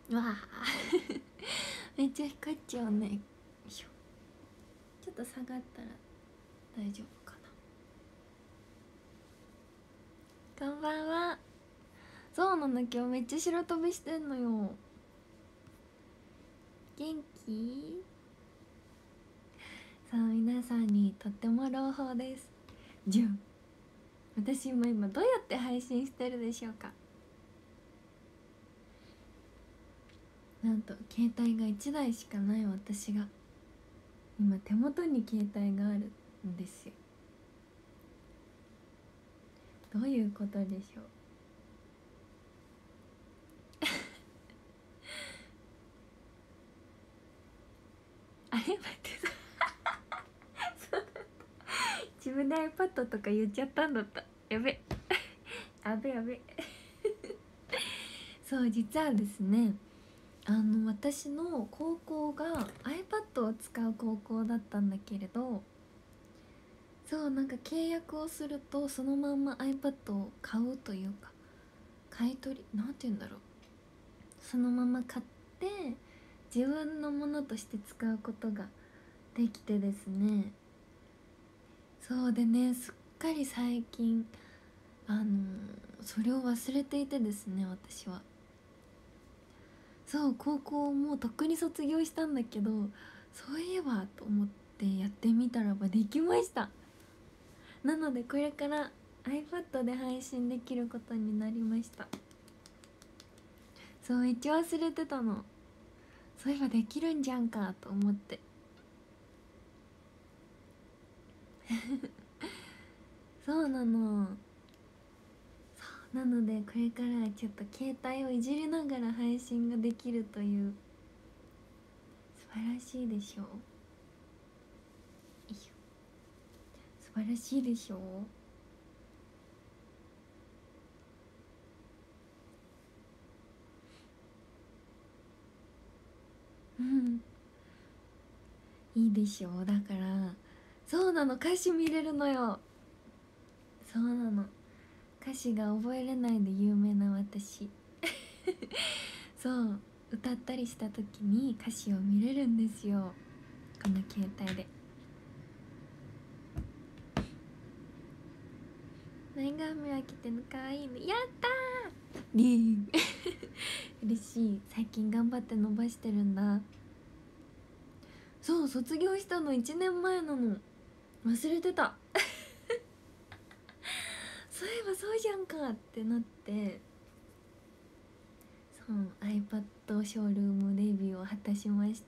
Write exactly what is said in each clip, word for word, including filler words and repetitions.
わあめっちゃ光っちゃうね。よいしょ。ちょっと下がったら大丈夫かな。こんばんは。そうなの、今日めっちゃ白飛びしてんのよ。元気？さあ皆さんにとっても朗報です。じゅん、私も今どうやって配信してるでしょうか。なんと携帯がいちだいしかない私が今手元に携帯があるんですよ。どういうことでしょう。あれ待ってそうだった、自分で iPad とか言っちゃったんだった。やべやべやべそう実はですね、あの私の高校が iPad を使う高校だったんだけれど、そうなんか契約をするとそのまんま iPad を買うというか、買い取りなんて言うんだろう、そのまま買って自分のものとして使うことができてですね。そうでね、すっかり最近あのそれを忘れていてですね、私は。そう高校もうとっくに卒業したんだけど、そういえばと思ってやってみたらばできました。なのでこれから iPad で配信できることになりました。そうめっちゃ忘れてたの。そういえばできるんじゃんかと思ってそうなの。そうなのでこれからちょっと携帯をいじりながら配信ができるという、素晴らしいでしょう。いいよ、素晴らしいでしょう。うんいいでしょう。だからそうなの、歌詞見れるのよ。そうなの、歌詞が覚えれないで有名な私そう歌ったりした時に歌詞を見れるんですよ、この携帯で。前髪は着てんのかわいいね、やったーリー嬉しい。最近頑張って伸ばしてるんだ。そう卒業したのいちねんまえなの、忘れてたそういえばそうじゃんかってなって、そう iPad ショールームデビューを果たしました。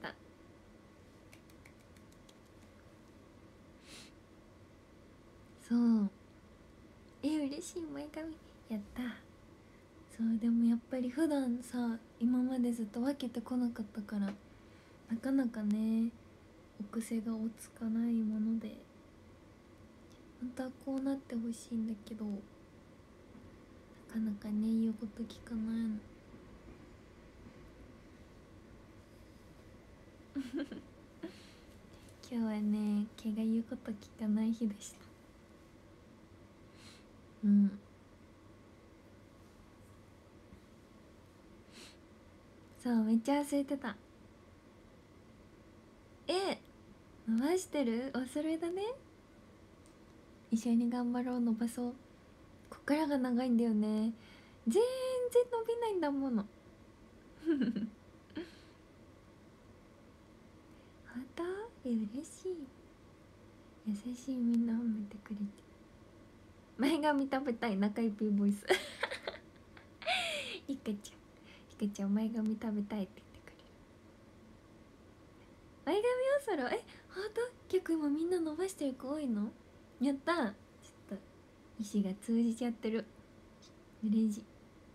そうえ嬉しい、前髪やった。そうでもやっぱり普段さ、今までずっと分けてこなかったから、なかなかねお癖が落ち着かないもので、本当はこうなってほしいんだけど、なかなかね言うこと聞かないの今日はね毛が言うこと聞かない日でした。うんそうめっちゃ忘れてた。え伸ばしてる？おそれだね。一緒に頑張ろう、伸ばそう。こっからが長いんだよね、全然伸びないんだもの本当？え嬉しい、優しい、みんな褒めてくれて。前髪食べたい仲いいピーボイスいかちゃん、いかちゃん前髪食べたいって言ってくれる。前髪をそろえほんと結構今みんな伸ばしてる子多いの？やったー、ちょっと意思が通じちゃってる。嬉しい。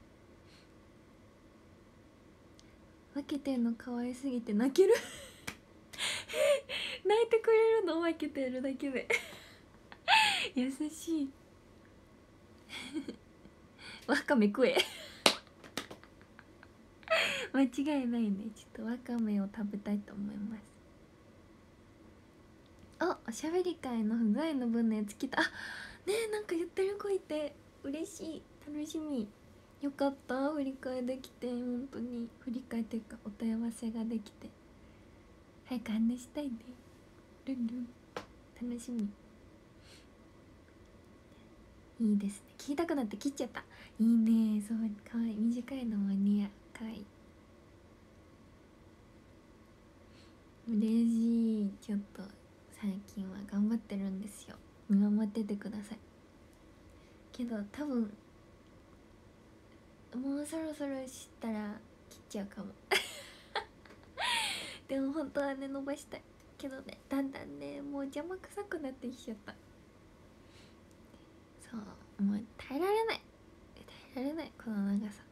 分けてんの可愛すぎて泣ける泣いてくれるの分けてるだけで優しいわかめ食え間違いないね。ちょっとわかめを食べたいと思います。あ、おしゃべり会の不具合の分のやつ来た。あねえ、なんか言ってる子いて嬉しい、楽しみ。 よかった、振り替えできて。本当に振り替えっていうかお問い合わせができて早く話したいね。ルンルン楽しみ。いいですね、聞きたくなって切っちゃった。いいね、そうかわいい、短いのも似合う、かわいい。嬉しい。ちょっと最近は頑張ってるんですよ。見守っててください。けど多分もうそろそろ知ったら切っちゃうかもでも本当はね伸ばしたいけどね、だんだんねもう邪魔くさくなってきちゃった。そうもう耐えられない、耐えられない、この長さ。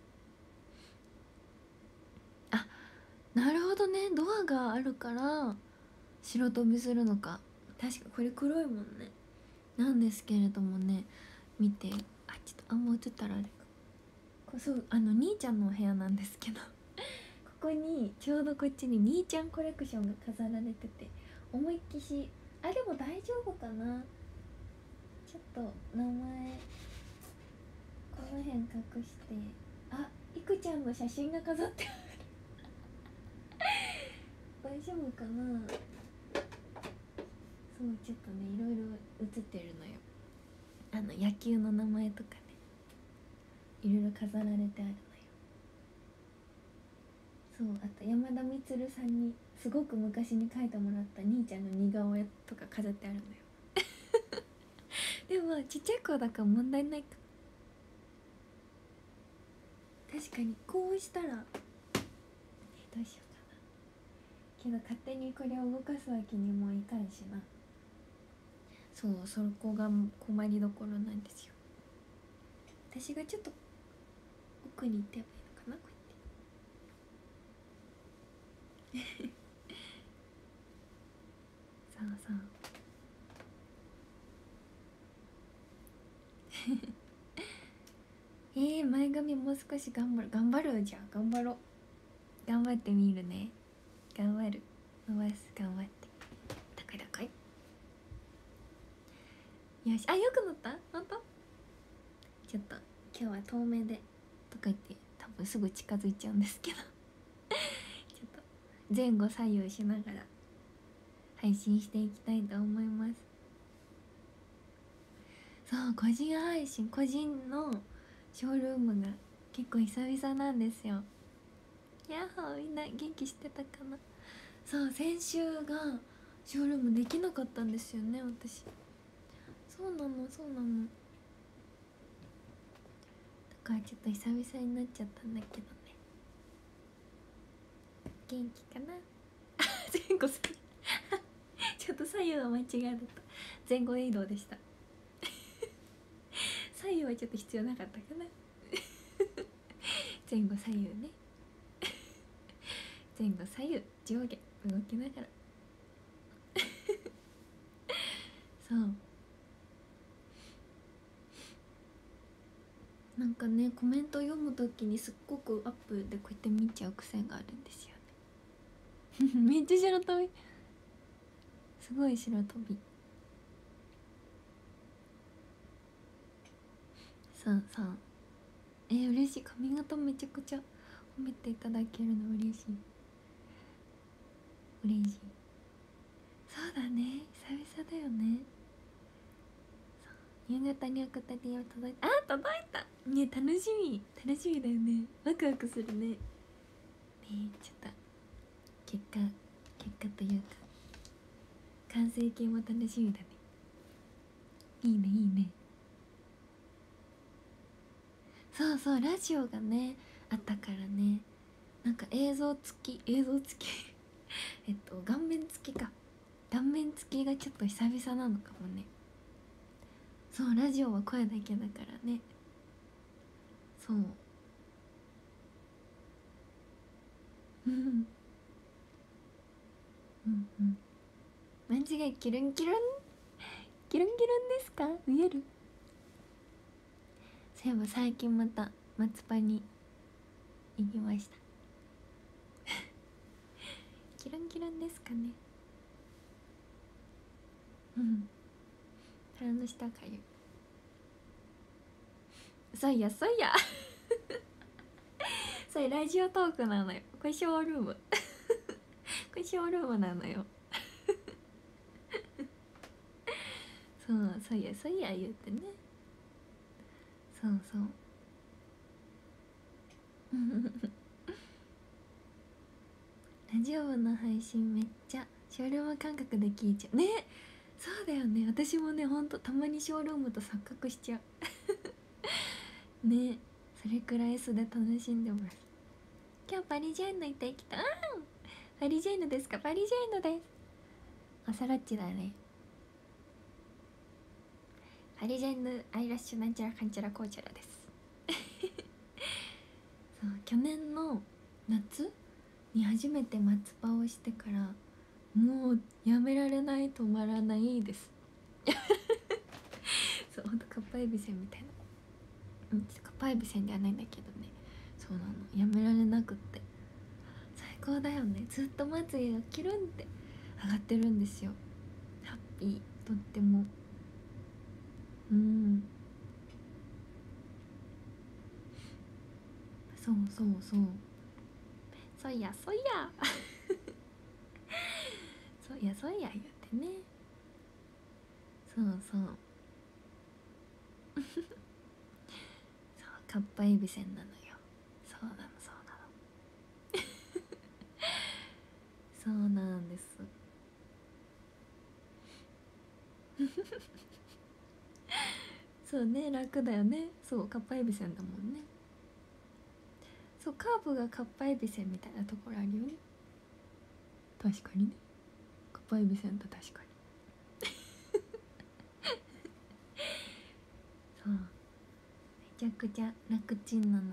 あ、なるほどね、ドアがあるから白飛びするのか。確かこれ黒いもんね。なんですけれどもね、見て、あ、ちょっとあんま映ったらあれか、こそうあの兄ちゃんのお部屋なんですけどここにちょうどこっちに兄ちゃんコレクションが飾られてて、思いっきし、あでも大丈夫かな、ちょっと名前この辺隠して、あ、いくちゃんの写真が飾ってある大丈夫かな。そう、ちょっとねいろいろ写ってるのよ。あの野球の名前とかね、いろいろ飾られてあるのよ。そう、あと山田充さんにすごく昔に描いてもらった兄ちゃんの似顔絵とか飾ってあるのよでもちっちゃい子だから問題ないか。確かにこうしたら、えどうしようかな。けど勝手にこれを動かすわけにもいかんしな。そう、そこが困りどころなんですよ。私がちょっと奥に行ってばいいのかな、こうやってそうそうえー、前髪もう少し頑張る頑張るじゃん、頑張ろう、頑張ってみるね、頑張る、伸ばす、頑張って、高い高い、よし、あ、よくなった、ほんと。ちょっと今日は遠目でとか言って多分すぐ近づいちゃうんですけどちょっと前後左右しながら配信していきたいと思います。そう個人配信、個人のショールームが結構久々なんですよ。やっほー、みんな元気してたかな。そう先週がショールームできなかったんですよね、私。そうなのそうなの、だからちょっと久々になっちゃったんだけどね。元気かな前後するちょっと左右は間違えだった、前後移動でした左右はちょっと必要なかったかな前後左右ね前後左右上下動きながらそうなんかね、コメント読むときにすっごくアップでこうやって見ちゃう癖があるんですよねめっちゃ白飛び、すごい白飛び。そうそう、えー、嬉しい、髪型めちゃくちゃ褒めていただけるの嬉しい嬉しい。そうだね、久々だよね。夕方に送った ディーエム 届いた、あ届いたね、楽しみ楽しみだよね、ワクワクするね。ねちょっと結果結果というか完成形も楽しみだね。いいねいいね。そうそう、ラジオがねあったからね、なんか映像付き映像付きえっと顔面付きか、顔面付きがちょっと久々なのかもね。そうラジオは声だけだからね。そううんうんうん、間違い、キルンキルンキルンキルンですか、見える。そういえば最近また松葉に行きましたキルンキルンですかね。うん、腹の下かゆい、そういやそういやそれラジオトークなのよ。これショールームこれショールームなのよそうそういやそういや言うてね。そうそうラジオ部の配信めっちゃショールーム感覚で聞いちゃうね。そうだよね、私もねほんとたまにショールームと錯覚しちゃうね。それくらい素で楽しんでます。今日パリジェーヌ行ってきた。うん、パリジェーヌですか。パリジェーヌです。あ、サラッチだね。パリジェーヌアイラッシュなんちゃらかんちゃらこうちゃらですそう去年の夏に初めて松葉をしてからもうやめられない止まらないですそうほんとかっぱえびせんみたいな、うんかっぱえびせんではないんだけどね。そうなの、やめられなくって最高だよね。ずっとまつげがキュルンって上がってるんですよ。ハッピー、とっても。うんそうそうそうそういやそういやそういやそういや言ってね。そうそうそうかっぱえびせんなのよ。そうなのそうなのそうなんですそうね、楽だよね。そうかっぱえびせんだもんね。そうカーブがかっぱえびせんみたいなところあるよね。確かにね、かっぱえびせんと確かにそうめちゃくちゃ楽ちんなの。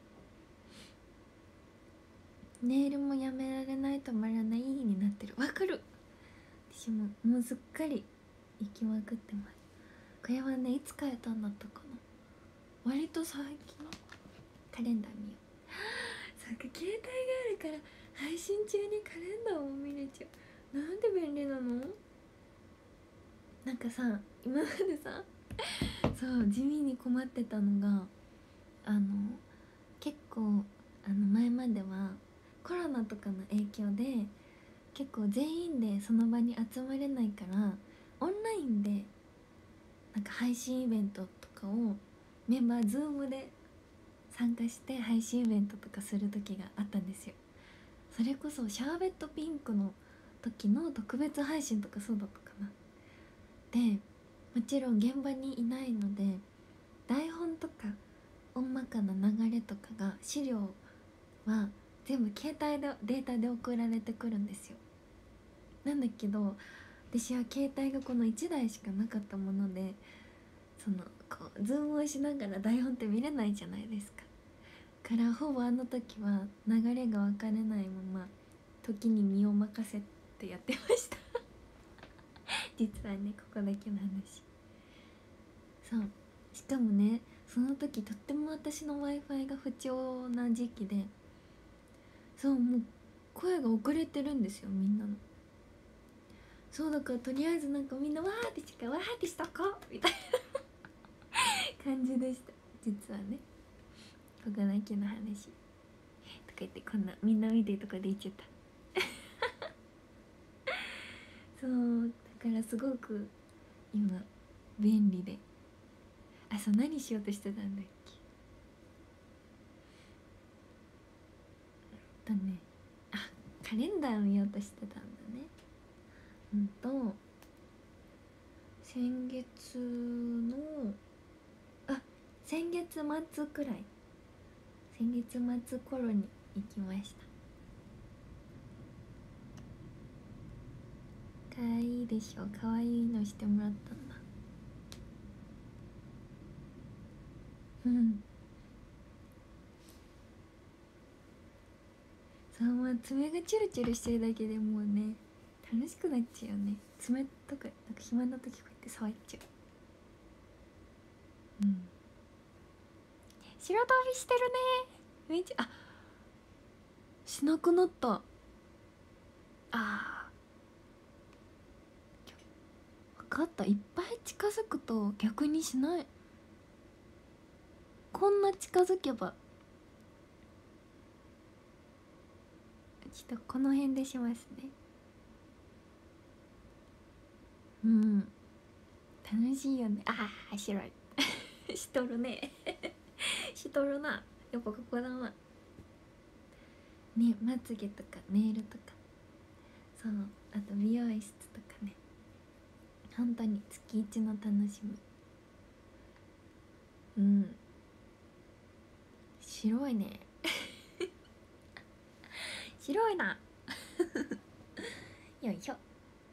ネイルもやめられない止まらないになってる。わかる。私ももうすっかり行きまくってます。これはねいつ変えたんだったかな。割と最近。カレンダー見よう。そっか携帯があるから配信中にカレンダーを見れちゃう。なんで便利なの。なんかさ今までさそう地味に困ってたのがあの結構あの前まではコロナとかの影響で結構全員でその場に集まれないからオンラインでなんか配信イベントとかをメンバーズームで参加して配信イベントとかする時があったんですよ。それこそシャーベットピンクの時の特別配信とかそうだったかな。でもちろん現場にいないので台本とか大まかな流れとかが資料は全部携帯でデータで送られてくるんですよ。なんだけど私は携帯がこのいちだいしかなかったものでそのこうズームをしながら台本って見れないじゃないですか。からほぼあの時は流れが分かれないまま時に身を任せてやってました実はねここだけの話。そうしかもねその時とっても私の w i f i が不調な時期でそうもう声が遅れてるんですよみんなの。そうだからとりあえずなんかみんなわーってしかわーってしたかみたいな感じでした実はね。ここだけの話とか言ってこんなみんな見てるとこで言っちゃったそうだからすごく今便利で。あそう何しようとしてたんだっけ。とねあカレンダー見ようとしてたんだね。うんと先月のあ先月末くらい先月末頃に行きました。かわいいでしょ。かわいいのしてもらったんだ。うんそうまあ爪がチュルチュルしてるだけでもうね楽しくなっちゃうよね。爪とかなんか暇な時こうやって触っちゃう。うん白飛びしてるねめっちゃあしなくなった。あー分かった。いっぱい近づくと逆にしない。こんな近づけばちょっとこの辺でしますね。うん、楽しいよね。ああ白いしとるねしとるな。やっぱここだなね。まつげとかネイルとか、そう、あと美容室とかね、本当に月一の楽しみ。うん、白いね白いなよいしょ。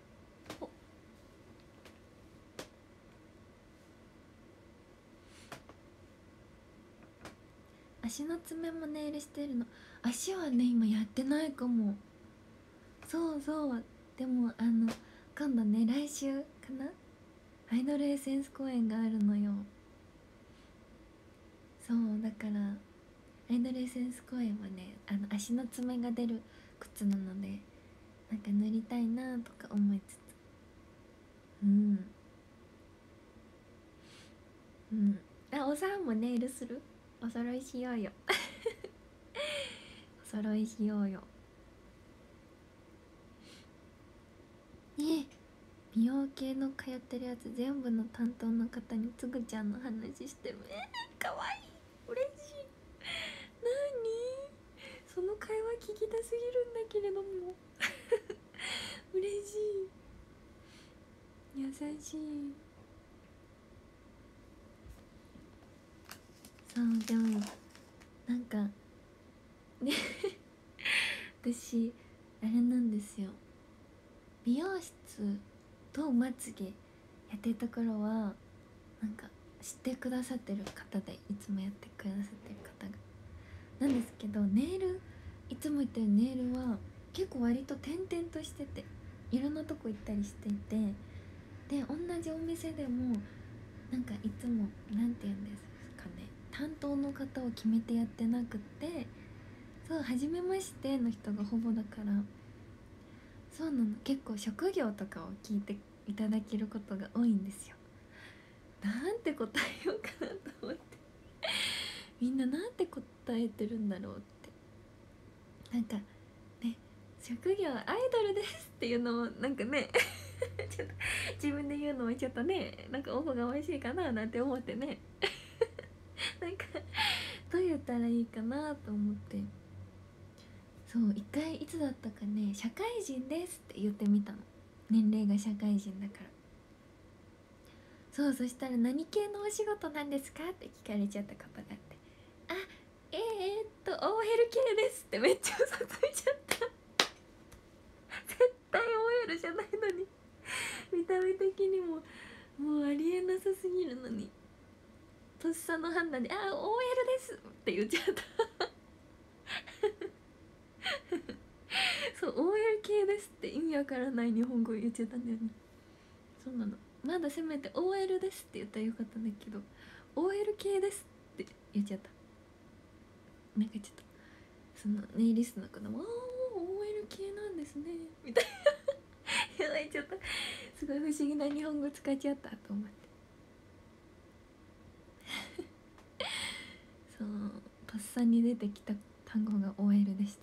足の爪もネイルしてるの。足はね今やってないかも。そうそう、でもあの今度ね、来週かな、アイドルエッセンス公演があるのよ。そうだからアイドルエッセンス公演はね、あの足の爪が出る靴なので、なんか塗りたいなとか思いつつ、うんうん。あ、おさんもネイルする？お揃いしようよお揃いしようよ。ね、美容系の通ってるやつ全部の担当の方につぐちゃんの話してる。えー、かわいい、嬉しい。なにその会話聞きたすぎるんだけれども嬉しい、優しい。そうでもなんかね私あれなんですよ、美容室とまつげやってるところはなんか知ってくださってる方で、いつもやってくださってる方がなんですけど、ネイルいつも言ってるネイルは結構割と転々としてて、いろんなとこ行ったりしていて、で同じお店でもなんかいつもなんて言うんですかね、担当の方を決めてやってなくって、そう初めましての人がほぼだから、そうなの、結構職業とかを聞いていただけることが多いんですよ。なんて答えようかなと思って、みんななんて答えてるんだろうって。なんかね、職業アイドルですっていうのもなんかねちょっと自分で言うのもちょっとね、なんかおこがましいかななんて思ってねなんかどう言ったらいいかなと思って、そう一回いつだったかね、社会人ですって言ってみたの、年齢が社会人だから。そう、そしたら何系のお仕事なんですかって聞かれちゃったことがあって、あ、えー、っと オーエル 系ですってめっちゃ嘘ついちゃった絶対 オーエル じゃないのに見た目的にももうありえなさすぎるのに、とっさの判断で「あ、 オーエル です」って言っちゃったそう、 オーエル 系ですって意味わからない日本語言っちゃったんだよね。そうなの、まだせめて オーエル ですって言ったらよかったんだけど オーエル 系ですって言っちゃった。なんかちょっとそのネイリストの方も「ああ オーエル 系なんですね」みたいなやばい、ちょっとすごい不思議な日本語使っちゃったと思ってそう、とっさに出てきた単語が オーエル でした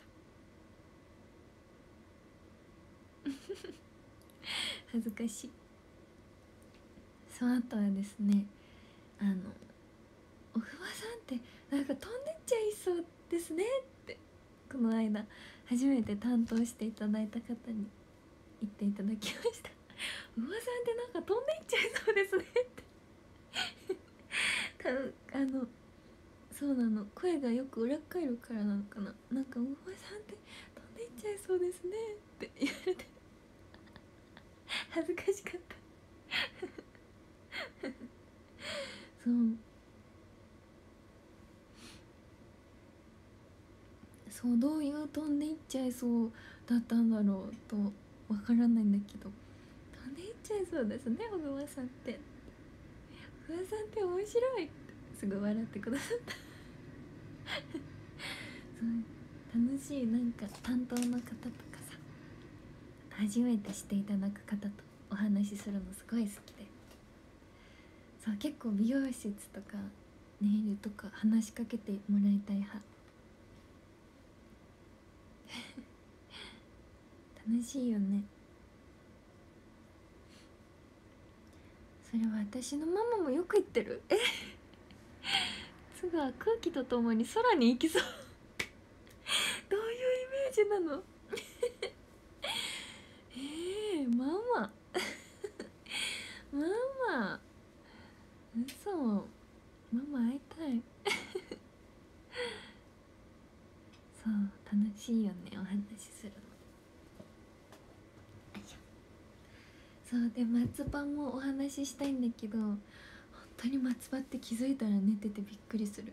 恥ずかしい。その後はですね、あのおふわさんってなんか飛んでっちゃいそうですねってこの間初めて担当していただいた方に言っていただきましたおふわさんってなんか飛んでっちゃいそうですねって多分あのそうなの、声がよく裏返るからなのかな、なんかおふわさんって飛んでっちゃいそうですねって言われて恥ずかしかったそうそう、どういう飛んでいっちゃいそうだったんだろうとわからないんだけど、飛んでいっちゃいそうですね小川さんって、小川さんって面白いってすぐ笑ってくださったそう楽しい、なんか担当の方とかさ、初めてしていただく方とお話しするのすごい好きで、そう結構美容室とかネイルとか話しかけてもらいたい派しいよね。それは私のママもよく言ってる。えすぐは空気とともに空に行きそうどういうイメージなのえー、ママママ嘘、ママ会いたいそう楽しいよね、お話しするの。よいしょ。そうで松葉もお話ししたいんだけど、本当に松葉って気づいたら寝ててびっくりする、ね、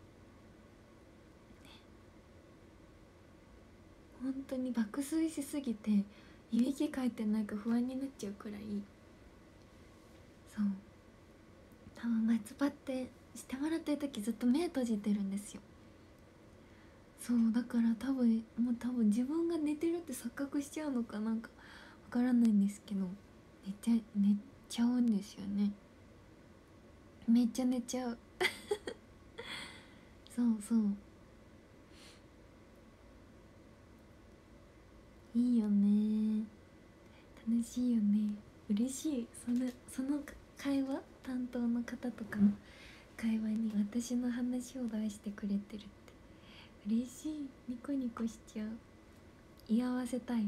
本当に爆睡しすぎていびきかいてないか不安になっちゃうくらい。そう多分松葉ってしてもらってる時ずっと目閉じてるんですよ。そうだから多分もう多分自分が寝てるって錯覚しちゃうのかなんかわからないんですけど、寝ちゃ寝ちゃうんですよね。めっちゃ寝ちゃうそうそういいよね、楽しいよね、嬉しい。そのその会話担当の方とかの会話に私の話を出してくれてるって嬉しい。ニコニコしちゃう。居合わせたい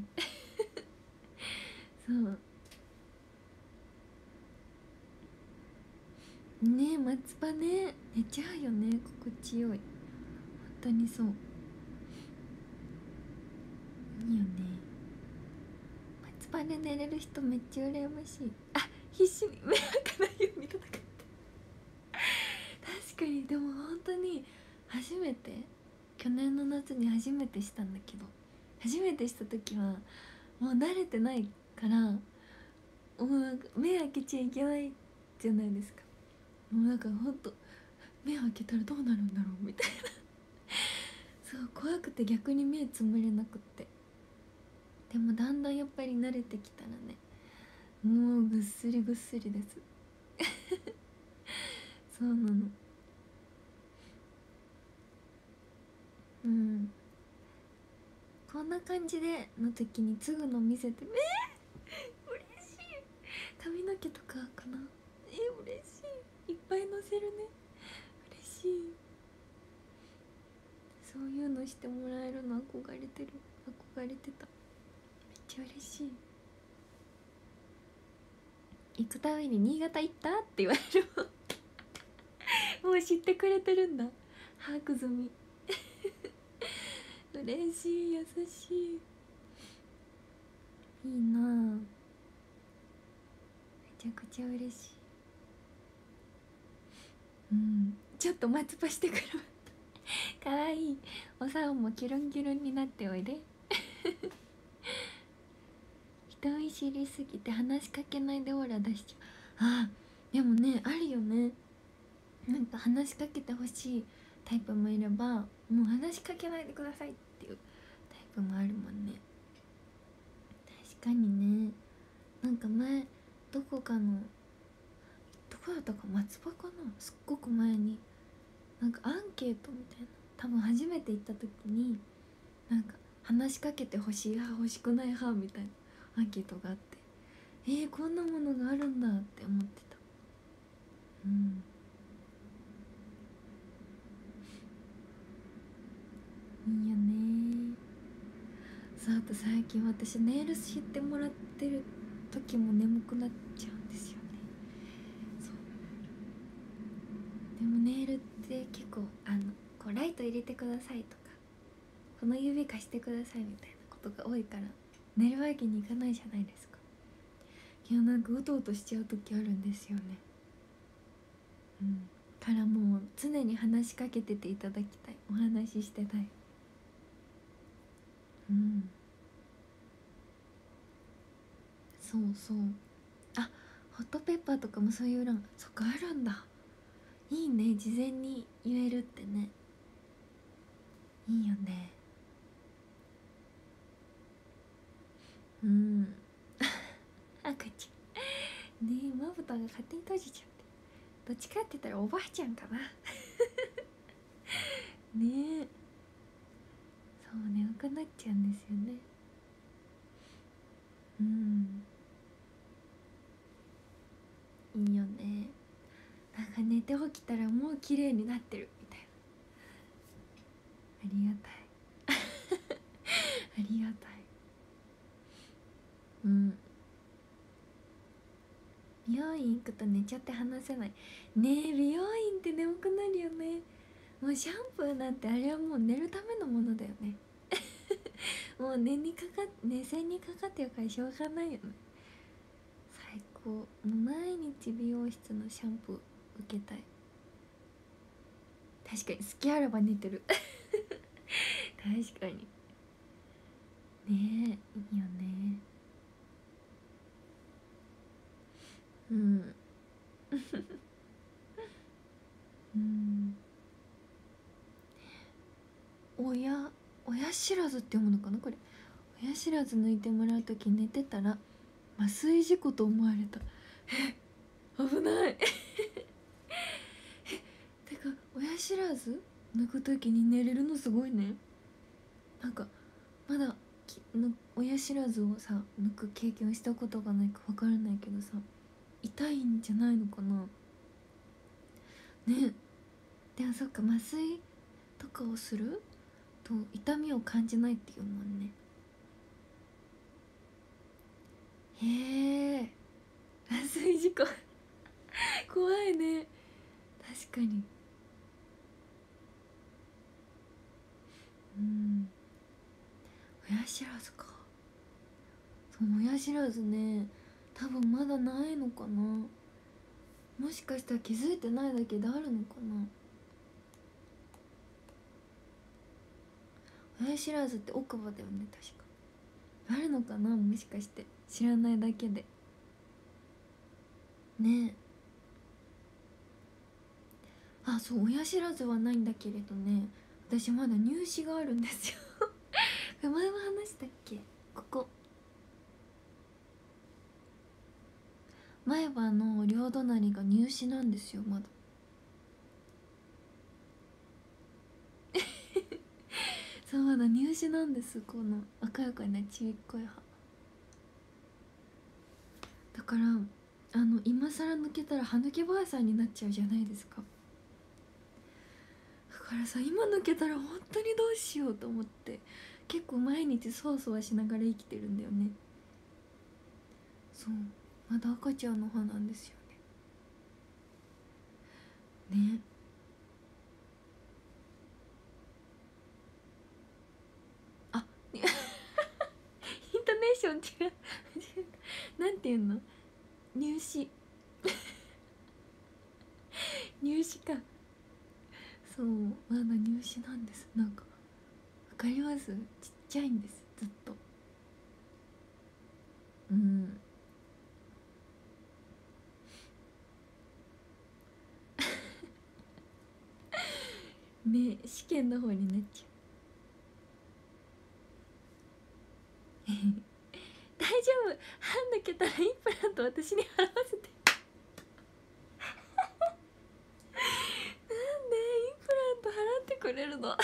そうねえ松葉ね寝ちゃうよね、心地よい。本当にそういいよね。松葉で寝れる人めっちゃ羨ましい。あ必死に目開かないように戦って。確かにでも本当に初めて去年の夏に初めてしたんだけど、初めてした時はもう慣れてないからもう目開けちゃいけないじゃないですか。もうなんかほんと目開けたらどうなるんだろうみたいなそう怖くて逆に目つむれなくって。でもだんだんやっぱり慣れてきたらね、もうぐっすりぐっすりですそうなの。うんこんな感じでの時に継ぐの見せて、えー、嬉しい。髪の毛とかかな、えー、嬉しい。いっぱいのせるね、嬉しい。そういうのしてもらえるの憧れてる、憧れてた。めっちゃ嬉しい。行くたびに新潟行ったって言われるもんもう知ってくれてるんだ、把握済み嬉しい、優しい。いいなあ、めちゃくちゃ嬉しい。うんちょっと松葉してくるかわいい。おさおもキュルンキュルンになっておいで人見知りすぎて話しかけないでオーラ出しちゃう。あでもねあるよね、なんか話しかけてほしいタイプもいれば、もう話しかけないでくださいっていうタイプもあるもんね。確かにね。なんか前どこかのどこだったか松葉かな、すっごく前になんかアンケートみたいな、多分初めて行った時になんか話しかけてほしい派欲しくない派みたいなアンケートがあって、えー、こんなものがあるんだって思ってた。うんいいよね。さあ、あと最近私ネイルしてもらってる時も眠くなっちゃうんですよね。そうでもネイルって結構あのこうライト入れてくださいとかこの指貸してくださいみたいなことが多いから寝るわけにいかないじゃないですか。いやなんかうとうとしちゃう時あるんですよね。うんからもう常に話しかけてていただきたい、お話ししてたい。うんそうそう。あホットペッパーとかもそういう欄そっかあるんだ。いいね、事前に言えるってね、いいよね。うん赤ちゃんねえまぶたが勝手に閉じちゃって、どっちかって言ったらおばあちゃんかなねえそう眠くなっちゃうんですよね。 うん、いいよね。なんか寝て起きたらもう綺麗になってるみたいな。ありがたいありがたい。うん、美容院行くと寝ちゃって話せないね。え美容院って眠くなるよね。もうシャンプーなんてあれはもう寝るためのものだよねもう寝にかか寝線にかかってるからしょうがないよね。最高。もう毎日美容室のシャンプー受けたい。確かに隙あらば寝てる確かにねえ、いいよね。うんうん親親知らずって読むのかなこれ。親知らず抜いてもらうとき寝てたら麻酔事故と思われた。え危ないてか親知らず抜くときに寝れるのすごいね。なんかまだきぬ親知らずをさ抜く経験をしたことがないかわからないけどさ、痛いんじゃないのかなね。でもそっか、麻酔とかをすると痛みを感じないっていうもんね。へえ麻酔事故怖いね。確かに。うん、親知らずか。そう親知らずね、多分まだないのかな。もしかしたら気づいてないだけであるのかな。親知らずって奥歯だよね確か。あるのかな、もしかして知らないだけでね。あ、そう親知らずはないんだけれどね、私まだ乳歯があるんですよ前も話したっけ。ここ前歯の両隣が乳歯なんですよまだそうまだ乳歯なんです。この赤やかなちっこい歯だから、あの今更抜けたら歯抜けばあさんになっちゃうじゃないですか。だからさ、今抜けたら本当にどうしようと思って結構毎日そわそわしながら生きてるんだよね。そう、まだ赤ちゃんの歯なんですよね。ね、あイントネーション違うなんていうの、入試入試か。そうまだ入試なんです。なんかわかります、ちっちゃいんですずっと。うんね、試験の方になっちゃう大丈夫、歯抜けたらインプラント私に払わせてなんでインプラント払ってくれるのめっ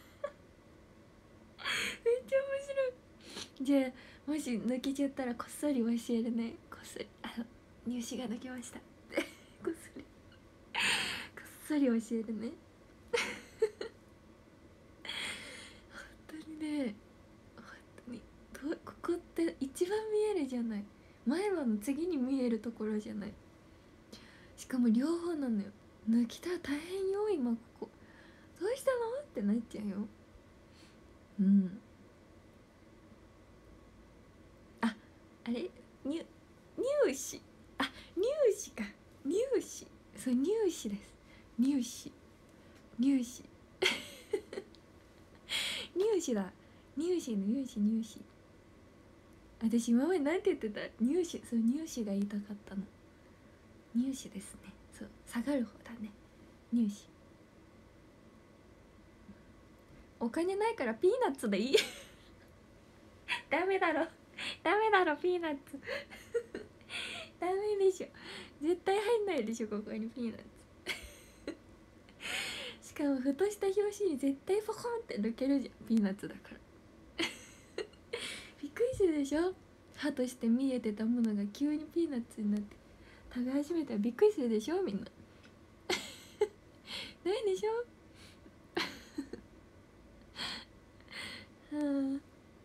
ちゃ面白い。じゃあもし抜けちゃったらこっそり教えるね。こっそり、あの入試が抜けましたってこっそりこっそり教えるね。本当にね、本当にどここって一番見えるじゃない。前歯の次に見えるところじゃない。しかも両方なのよ。抜きたら大変よ今ここ。どうしたのってなっちゃうよ。うん、あ、あれ乳乳歯、あ乳歯か、乳歯、そう乳歯です。乳歯乳歯乳歯だ。乳歯の乳歯乳歯。私今までなんて言ってた、乳歯、そう乳歯が言いたかったの。乳歯ですね。そう下がる方だね、乳歯。お金ないからピーナッツでいいダメだろダメだろピーナッツダメでしょ、絶対入んないでしょここにピーナッツしかもふとした拍子に絶対ポコンって抜けるじゃんピーナッツだからびっくりするでしょ。 歯として見えてたものが急にピーナッツになって食べ始めたらびっくりするでしょみんなないでしょうん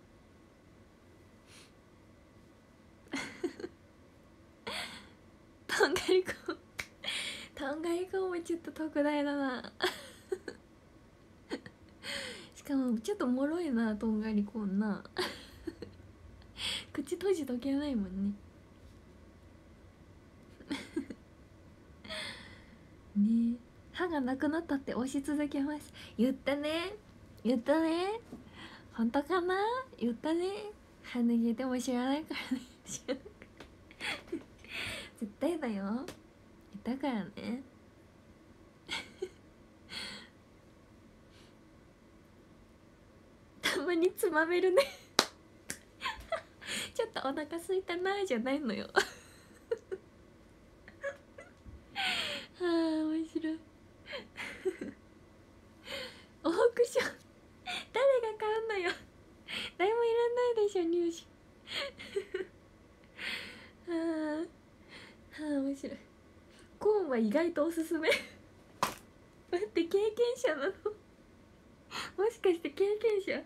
とんがりコーンとんがりコーンもちょっと特大だなしかもちょっともろいな、とんがりコーンな口閉じとけないもんねね。歯がなくなったって押し続けます。言ったね言ったね、本当かな、言ったね。歯抜けても知らないからね絶対だよ、言ったからねたまにつまめるねちょっとお腹空いたなじゃないのよはあ面白いオークション誰が買うのよ、誰もいらないでしょ入手はあはあ面白い。コーンは意外とおすすめ待って、経験者なのもしかして経験者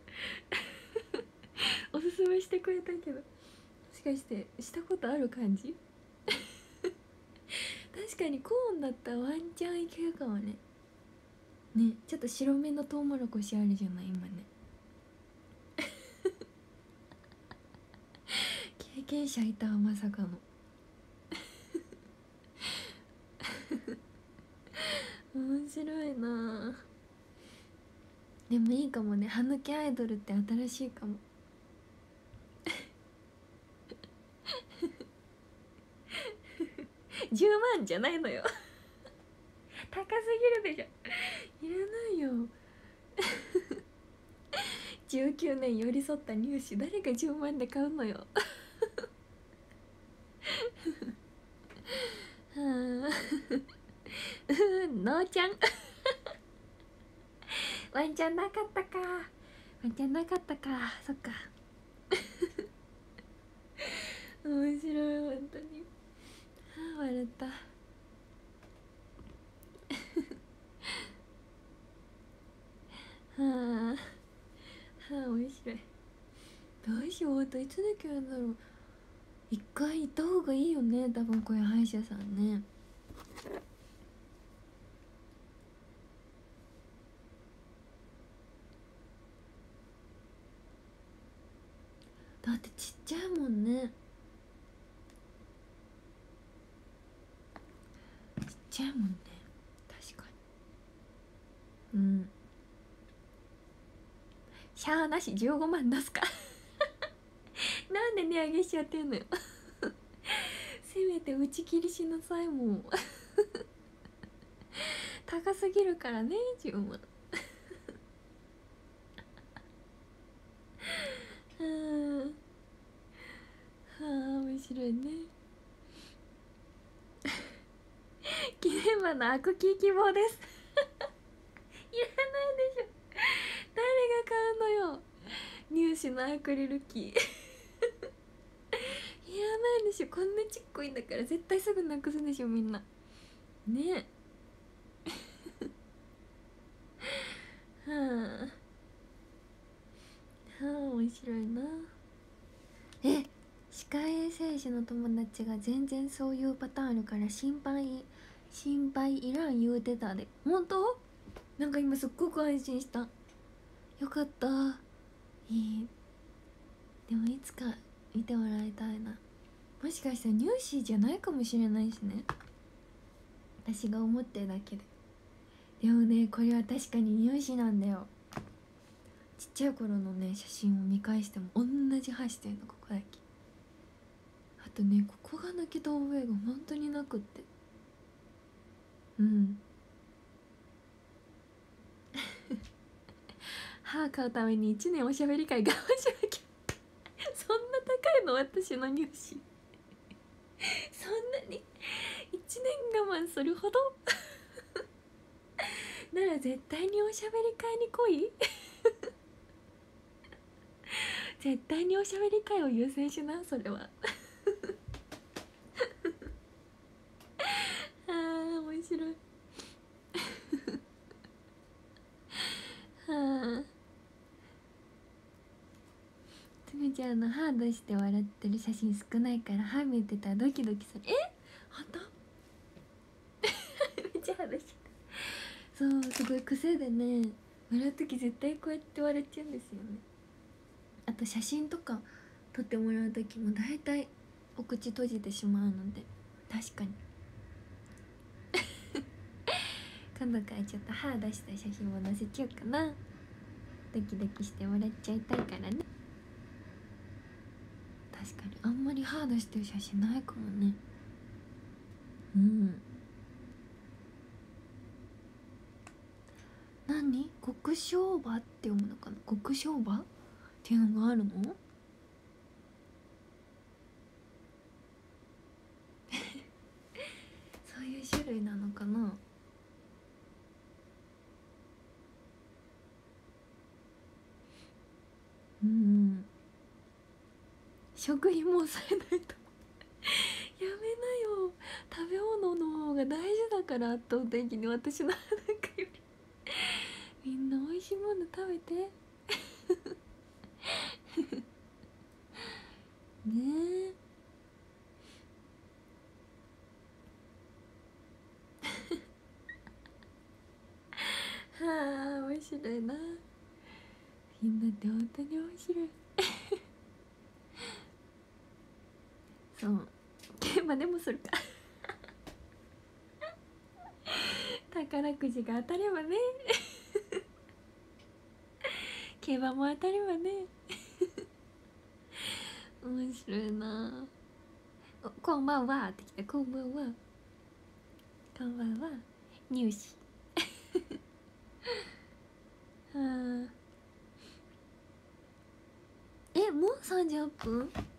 おすすめしてくれたけど、もしかしてしたことある感じ確かにコーンだったらワンチャンいけるかもね。ね、ちょっと白めのトウモロコシあるじゃない今ね経験者いたわ、まさかの面白いな。でもいいかもね、歯抜けアイドルって新しいかもじゅうまんじゃないのよ高すぎるでしょ、いらないよじゅうきゅうねん寄り添った乳歯、誰がじゅうまんで買うのよはあうんのーちゃんワンちゃんなかったか、ワンちゃんなかったか、そっか面白い本当に。はあ笑ったはあはあ面白い。どうしようといつできるんだろう。一回行った方がいいよね、多分こういう歯医者さんね。だってちっちゃいもんね、ちっちゃいもんね、確かに。うんしゃあなしじゅうごまん出すかなんで値上げしちゃってんのよせめて打ち切りしなさいもん高すぎるからねじゅうまんはあはあ面白いね記念馬のアクキー希望ですいらないでしょ、誰が買うのよ乳歯のアクリルキーいらないでしょ、こんなちっこいんだから絶対すぐなくすでしょみんなねえはあはあ面白いな。え、歯科衛生士の友達が全然そういうパターンあるから心配心配いらん言うてたで。本当？なんか今すっごく安心した。よかった。いい。でもいつか見てもらいたいな。もしかしたら乳歯じゃないかもしれないしね、私が思ってるだけで。でもね、これは確かに乳歯なんだよ。ちっちゃい頃のね写真を見返しても同じ歯してるの、ここだけ。あとね、ここが抜けた覚えが本当になくって、うん歯買うためにいちねんおしゃべり会我慢しなきゃそんな高いの私の乳歯そんなにいちねん我慢するほどなら絶対におしゃべり会に来い絶対におしゃべり会を優先しな、それはあー面白いはあ、つぐちゃんのハードして笑ってる写真少ないから歯見てたらドキドキする。え本当めっちゃ話してた。そうすごい癖でね、笑う時絶対こうやって笑っちゃうんですよね。あと写真とか撮ってもらう時も大体お口閉じてしまうので、確かに今度からちょっと歯出した写真も載せちゃおうかな。ドキドキして笑っちゃいたいからね。確かにあんまり歯出してる写真ないかもね。うん。何極小馬って読むのかな。極小馬っていうのがあるのそういう種類なのかな。うん、食費も抑えないとやめなよ。食べ物の方が大事だから、圧倒的に私のなんかよりみんな美味しいもの食べてねえはあ面白いな。みんなって本当に面白いそう競馬でもするか宝くじが当たればね競馬も当たればね面白いな。おこんばんはってきた。こんばんはこんばんは入試はあ。えもうさんじゅっぷん。本当だ。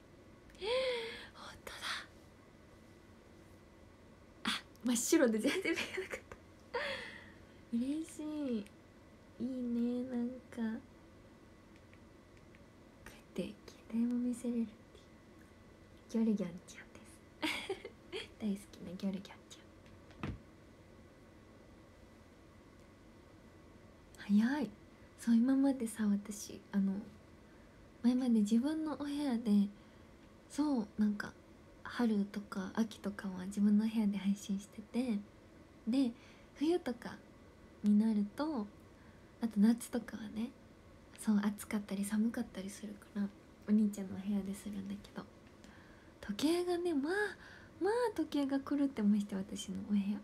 あ真っ白で全然見えなかった嬉しい。いいね。なんかこうやって携帯も見せれるっていう。ギョルギョンちゃんです大好きなギョルギョンちゃん。早い。そう今までさ、私あの前まで自分のお部屋で、そうなんか春とか秋とかは自分の部屋で配信してて、で冬とかになると、あと夏とかはね、そう暑かったり寒かったりするからお兄ちゃんのお部屋でするんだけど、時計がね、まあまあ時計が狂ってまして、私のお部屋。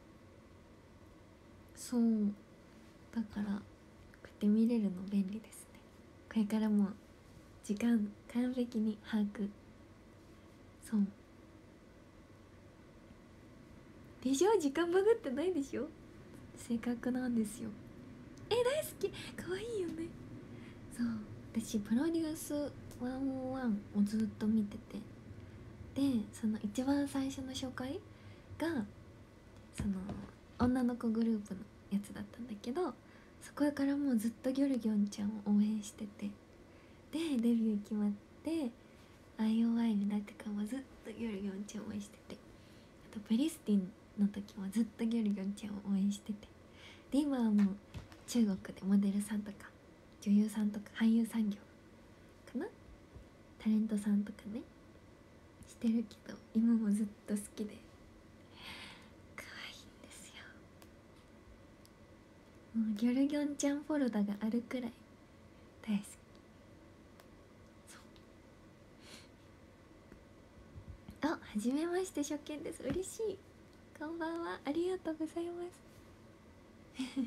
そうだからこうやって見れるの便利ですね。これからも時間完璧に把握。そうでしょ。時間バグってないでしょ。正確なんですよ。え大好き。可愛いよね。そう私プロデュースいちまるいちをずっと見てて、でその一番最初の初回がその女の子グループのやつだったんだけど、そこからもうずっとギョルギョンちゃんを応援してて、でデビュー決まって アイオーアイ になってからもずっとギョルギョンちゃんを応援してて、あとプリスティンの時もずっとギョルギョンちゃんを応援してて、で今はもう中国でモデルさんとか女優さんとか俳優産業かな、タレントさんとかねしてるけど、今もずっと好きで可愛いんですよ。もうギョルギョンちゃんフォルダがあるくらい大好き。そうあはじめまして初見です。嬉しい。こんばんは、ありがとうございます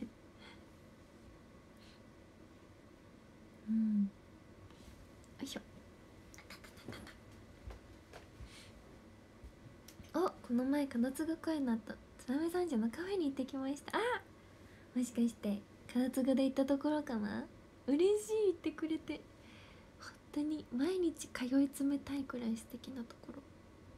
うんよいしょ。おこの前門津が声になった津波三社のカフェに行ってきました。あもしかして門津で行ったところかな。嬉しい言ってくれて。本当に毎日通い詰めたいくらい素敵なところ。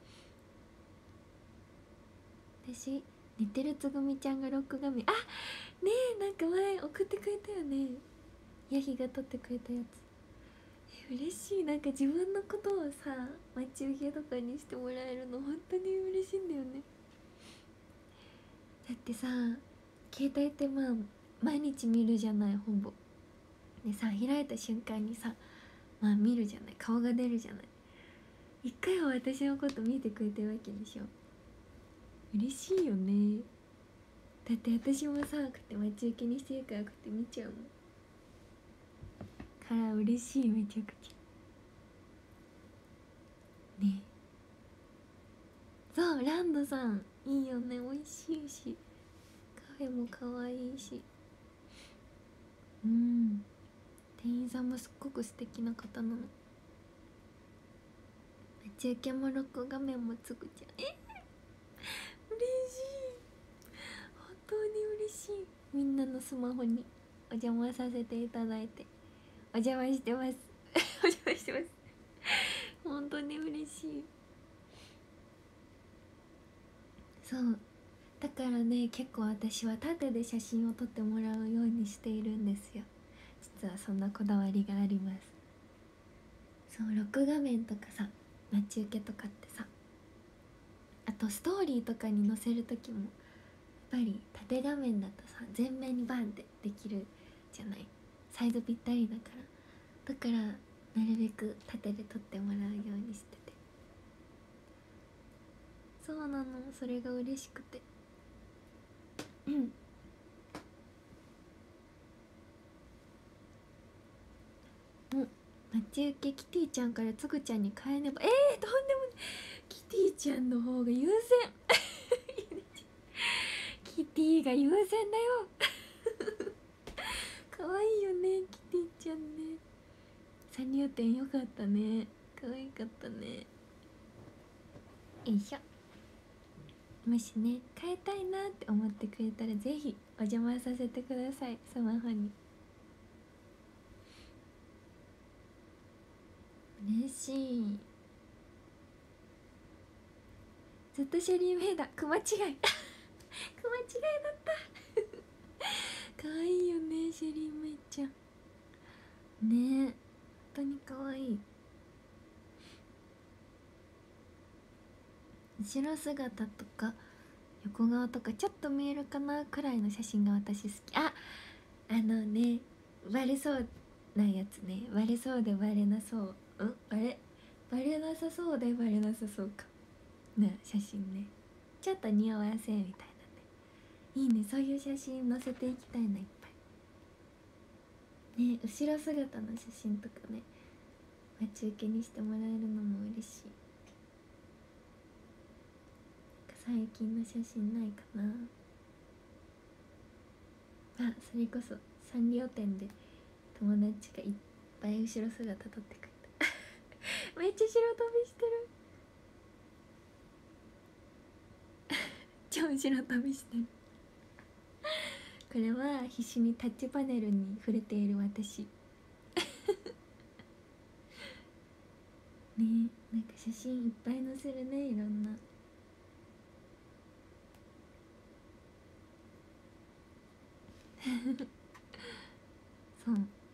私寝てるつぐみちゃんがロック画面、あねえなんか前送ってくれたよね。ヤヒが撮ってくれたやつ。え嬉しい。なんか自分のことをさ待ち受けとかにしてもらえるの本当に嬉しいんだよね。だってさ携帯ってまあ毎日見るじゃない、ほぼ。でさ開いた瞬間にさまあ見るじゃない、顔が出るじゃない。一回は私のこと見てくれてるわけでしょ。嬉しいよね。だって私もさこうやって待ち受けにしてるからこうやって見ちゃうもんから嬉しい、めちゃくちゃね。そうランドさんいいよね、美味しいしカフェも可愛いし、うん店員さんもすっごく素敵な方なの。待ち受けも録画面もつぐちゃん、え嬉しい、本当に嬉しい。みんなのスマホにお邪魔させていただいてお邪魔してますお邪魔してます本当に嬉しい。そうだからね、結構私は縦で写真を撮ってもらうようにしているんですよ。実はそんなこだわりがあります。そう録画面とかさ待ち受けとかってさ、あとストーリーとかに載せる時もやっぱり縦画面だとさ全面にバンってできるじゃない、サイズぴったりだから。だからなるべく縦で撮ってもらうようにしてて、そうなの、それが嬉しくてうんうん待ち受けキティちゃんからつぐちゃんに変えねば、えー、とんでもない、キティちゃんの方が優先キティが優先だよ可愛いよねキティちゃんね。サニー店よかったね、可愛かったね。よいしょ。もしね変えたいなって思ってくれたらぜひお邪魔させてください、スマホに。嬉しい。ずっとシェリーメイだ、熊違い熊違いだった可愛いよねシェリーメイちゃんねえ、本当に可愛い。後ろ姿とか横顔とかちょっと見えるかなくらいの写真が私好き。ああのねバレそうなやつね、バレそうでバレなそう、うんあれバレなさそうでバレなさそうかな写真ね、ちょっと匂わせみたいなね。いいね、そういう写真載せていきたいな、いっぱいね。後ろ姿の写真とかね待ち受けにしてもらえるのも嬉しい。最近の写真ないかな。あ、それこそサンリオ店で友達がいっぱい後ろ姿撮ってくれためっちゃ白飛びしてる超白飛びしてるこれは必死にタッチパネルに触れている私ねえ、なんか写真いっぱい載せるね、いろんなそう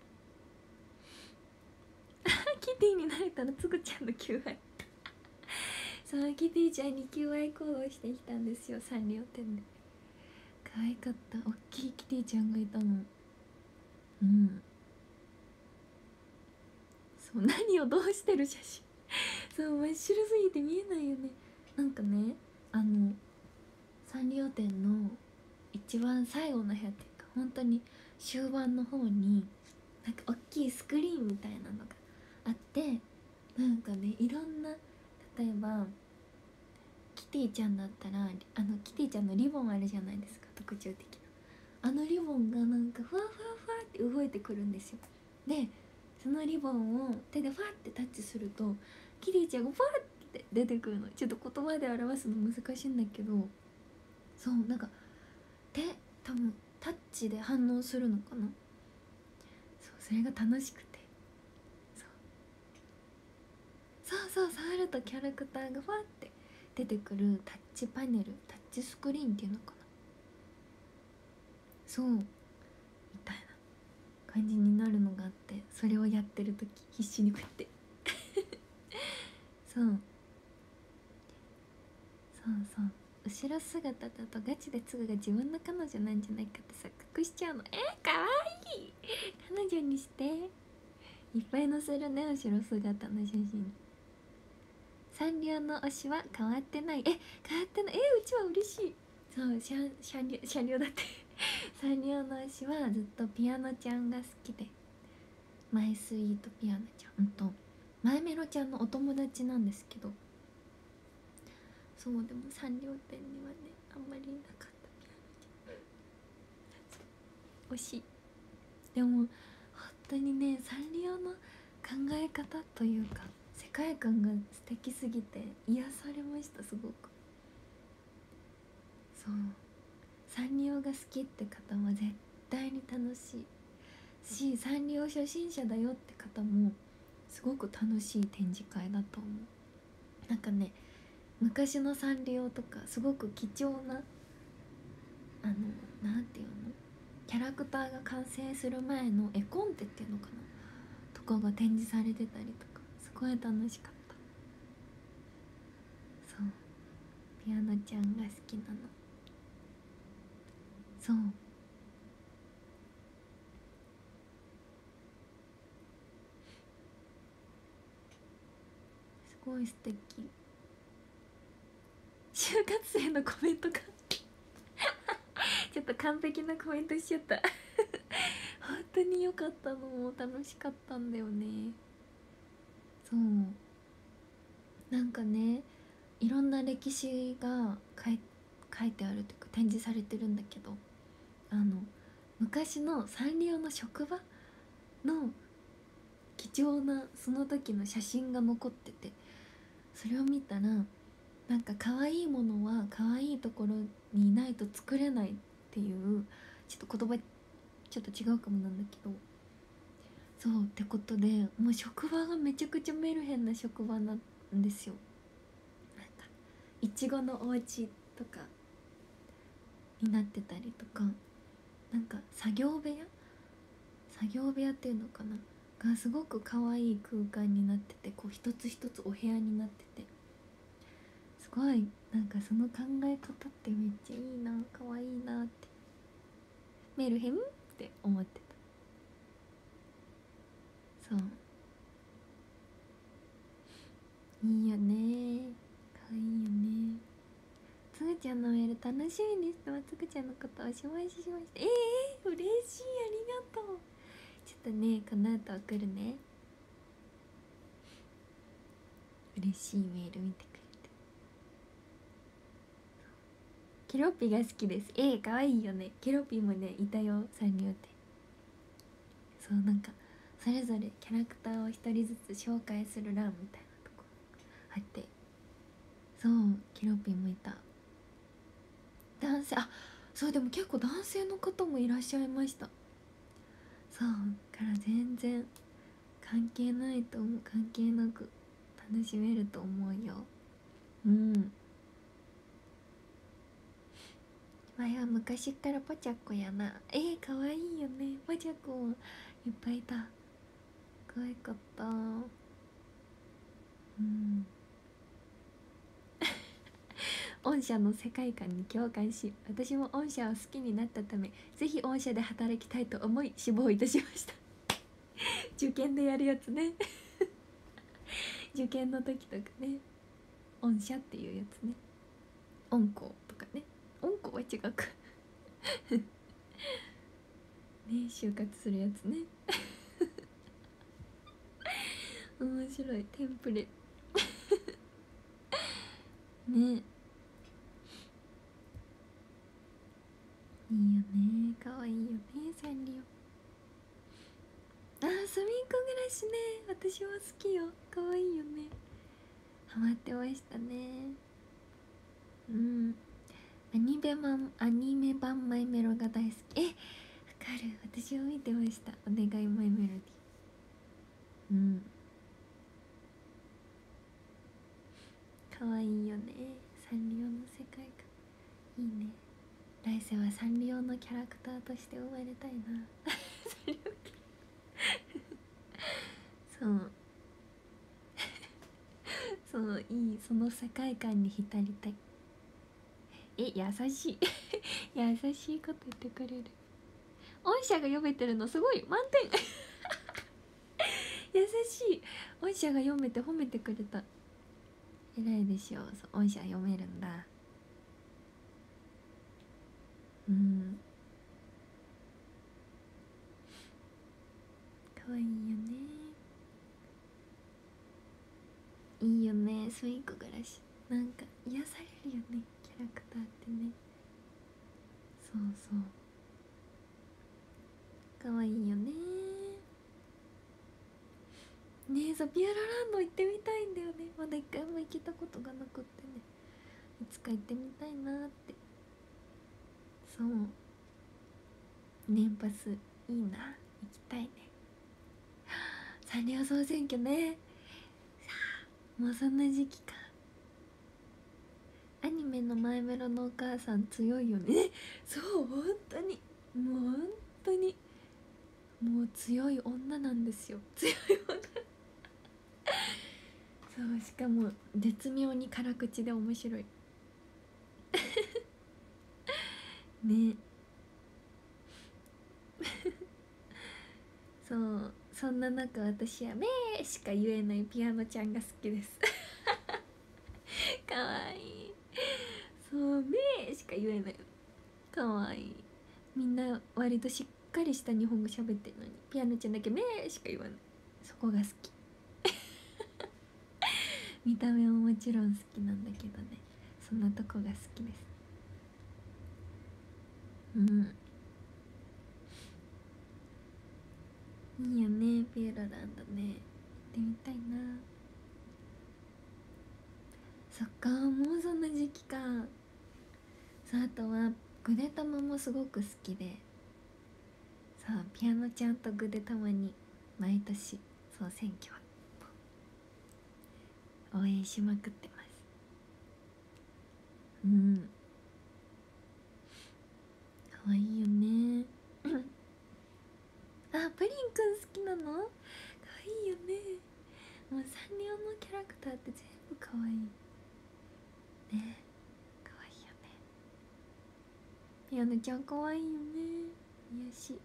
キティになれたらつぐちゃんの キューアイ そうキティちゃんに キューアイ コードしてきたんですよ、サンリオ店で。可愛かった、おっきいキティちゃんがいたの。うんそう、何をどうしてる写真そう真っ白すぎて見えないよね。なんかねあのサンリオ店の一番最後の部屋っていうか本当に終盤の方になんか大きいスクリーンみたいなのがあって、なんかねいろんな、例えばキティちゃんだったらあのキティちゃんのリボンあるじゃないですか、特徴的なあのリボンがなんかふわふわふわって動いてくるんですよ。でそのリボンを手でファってタッチするとキティちゃんがファって出てくるの。ちょっと言葉で表すの難しいんだけど、そうなんか手多分タッチで反応するのかな。そうそれが楽しくて、そうそうそう触るとキャラクターがファって出てくるタッチパネル、タッチスクリーンっていうのかな、そうみたいな感じになるのがあって、それをやっってる時必死にこうやってそうそうそう、後ろ姿だとガチでつぐが自分の彼女なんじゃないかって錯覚しちゃうの。えー、かわいい、彼女にして、いっぱい載せるね、後ろ姿の写真。サンリオの推しは変わってない。え、変わってない。え、うちは嬉しい。そう、シャシャンリオ、シャンリオだってサンリオの推しはずっとピアノちゃんが好きで、マイスイートピアノちゃん、うんとマイメロちゃんのお友達なんですけど、そう、でもサンリオ店にはねあんまりいなかったピアノちゃん、惜しい。でも本当にね、サンリオの考え方というか世界観が素敵すぎて癒されました、すごく。そう、サンリオが好きって方は絶対に楽しいし、サンリオ初心者だよって方もすごく楽しい展示会だと思う。なんかね、昔のサンリオとかすごく貴重な、あのなんていうの、キャラクターが完成する前の絵コンテっていうのかなとかが展示されてたりとか、すごい楽しかった。そう、ピアノちゃんが好きなの。そう、すごい素敵。就活生のコメントがちょっと完璧なコメントしちゃった本当に良かったの、楽しかったんだよね。そう、なんかね、いろんな歴史が書い書いてあるというか展示されてるんだけど、あの昔のサンリオの職場の貴重なその時の写真が残ってて、それを見たらなんか可愛いものは可愛いところにいないと作れないっていう、ちょっと言葉ちょっと違うかもなんだけど、そうってことで、もう職場がめちゃくちゃメルヘンな職場なんですよ。なんかいちごのお家とかになってたりとか、なんか作業部屋作業部屋っていうのかながすごく可愛い空間になってて、こう一つ一つお部屋になってて、すごいなんかその考え方ってめっちゃいいな、可愛いなって、メルヘンって思ってた。そう、いいよね、可愛いよね。つぐちゃんのメール楽しみにしてます。つぐちゃんのことおしまいしました。えー、嬉しい、ありがとう。ちょっとね、この後送るね。嬉しいメール見てくれて。ケロッピが好きです。えー、かわいいよね。ケロッピもねいたよ、サンリオって。そう、なんかそれぞれキャラクターを一人ずつ紹介する欄みたいなとこあって、そう、ケロッピもいた。男性、あ、そう、でも結構男性の方もいらっしゃいました。そうから全然関係ないと思う、関係なく楽しめると思うよ。うん、前は昔からポチャッコやな。えー、かわいいよね、ポチャッコもいっぱいいた。可愛かった。うん、御社の世界観に共感し、私も御社を好きになったため、ぜひ御社で働きたいと思い志望いたしました受験でやるやつね受験の時とかね、御社っていうやつね、御校とかね、御校は違うかね、就活するやつね面白いテンプレね、いいよね、かわいいよね、サンリオ。あー、すみっこ暮らしね、私も好きよ、かわいいよね、ハマってましたね。うん、アニメ版アニメ版マイメロが大好き。え、わかる、私も見てました、お願いマイメロディ。うん、かわいいよね、サンリオの世界観いいね。来世はサンリオのキャラクターとして生まれたいなサンリオそうそういい、その世界観に浸りたい。え、優しい優しいこと言ってくれる。御社が読めてるのすごい、満点優しい。御社が読めて褒めてくれた。偉いでしょ。そう、御社読めるんだ。うん、かわいいよね。いいよね、スイーク暮らし。なんか癒されるよね、キャラクターってね。そうそう、かわいいよね。ねえ、そう、ピューロランド行ってみたいんだよね。まだ一回も行けたことがなくってね、いつか行ってみたいなって。そう、年パスいいな、行きたいね。サンリオ総選挙ね。さあ、もうそんな時期か。アニメのマイメロのお母さん強いよね。そう本当に、もう本当にもう強い女なんですよ、強い女そう、しかも絶妙に辛口で面白いね。そう、そんな中私は「めー」しか言えないピアノちゃんが好きですかわいい。そう、めーしか言えない。かわいい。みんな割としっかりした日本語喋ってるのに、ピアノちゃんだけめーしか言わない。そこが好き。見た目ももちろん好きなんだけどね、そんなとこが好きです。うん、いいよね、ピューロランドね。行ってみたいな。そっか、もうそんな時期か。さあ、あとはぐでたまもすごく好きで、さあピアノちゃんとぐでたまに毎年総選挙は応援しまくってます。うん、かわいいよねあ、プリンくん好きなの？かわいいよね。もうサンリオのキャラクターって全部かわいいね。かわいいよね。ピアノちゃんかわいいよね。癒し。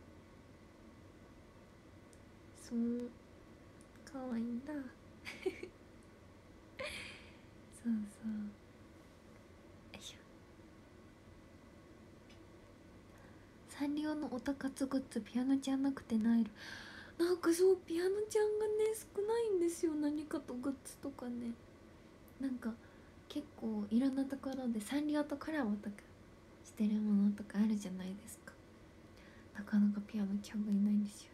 そう、かわいいんだそうそう、よいしょ。サンリオのオタ活グッズ、ピアノちゃんなくてないる。なんかそう、ピアノちゃんがね少ないんですよ、何かとグッズとかね。なんか結構いろんなところでサンリオとコラボとかしてるものとかあるじゃないですか。なかなかピアノちゃんがいないんですよ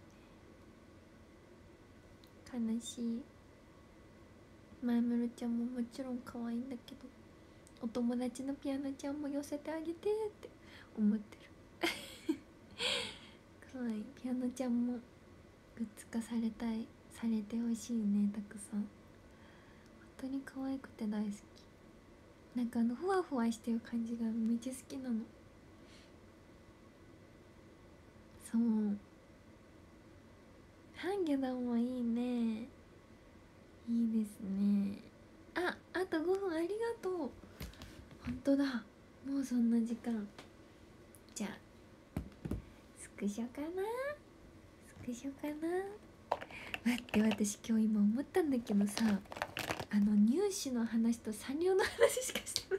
ね。悲しい。まゆむるちゃんももちろん可愛いんだけど、お友達のピアノちゃんも寄せてあげてって思ってる可愛い。ピアノちゃんもグッズ化されたい、されてほしいね、たくさん。本当に可愛くて大好き。なんかあのふわふわしてる感じがめっちゃ好きなの。そう、ハンギョドンもいいね。いいですね。あ、あとごふんありがとう。本当だ、もうそんな時間。じゃあスクショかな、スクショかな。待って、私今日今思ったんだけどさ、あの入試の話とサンリオの話しかして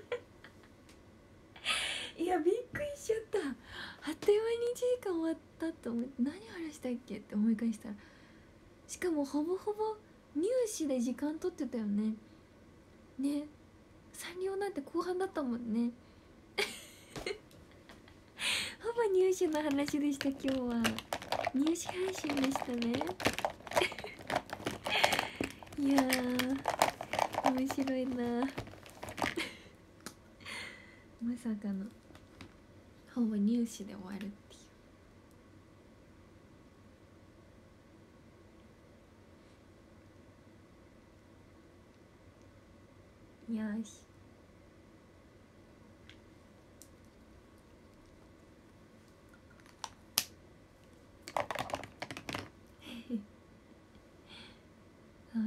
ないいや、びっくりしちゃった。あっという間にいちじかん終わったと思って、何話したっけって思い返したら、しかもほぼほぼ入試で時間取ってたよね。ね、サンリオなんて後半だったもんねほぼ入試の話でした。今日は入試配信でしたねいやー面白いなまさかのほぼ入試で終わるっていう。よし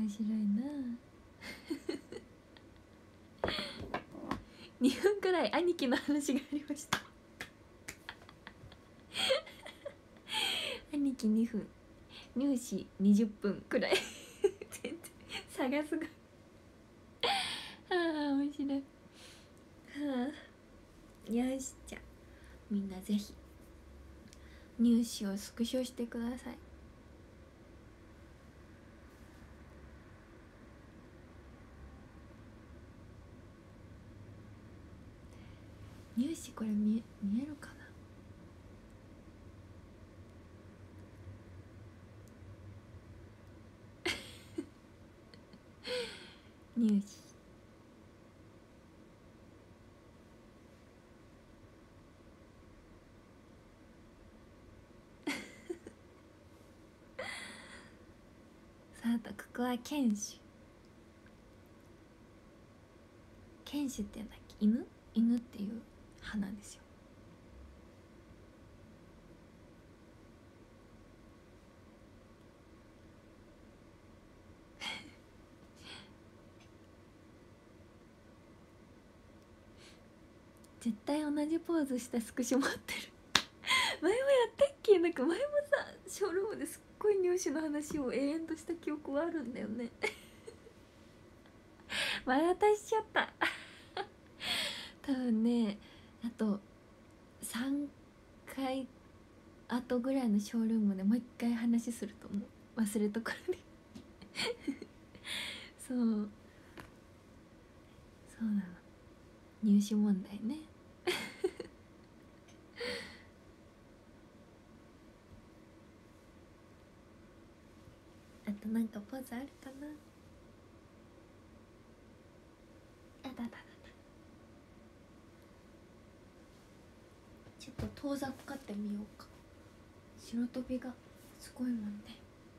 面白いな。にふんくらい兄貴の話がありました。兄貴にふん、入試にじゅっぷんくらい。全然探すが。ああ面白い。はあ、よし、じゃあみんなぜひ入試をスクショしてください。入試これ見、見えるかな。入試さあ、とここは犬種。犬種って言うんだっけ、犬犬っていう花ですよ。絶対同じポーズしたスクショ持ってる。前もやったっけ。なんか前もさ、ショールームですっごい入試の話を永遠とした記憶はあるんだよね。またしちゃった。多分ね、あとさんかいあとぐらいのショールームでもう一回話すると思う。忘れところに。そうそうなの、入試問題ね。あとなんかポーズあるかな。あだだだだ、ちょっと遠ざかってみようか。白飛びがすごいもんね。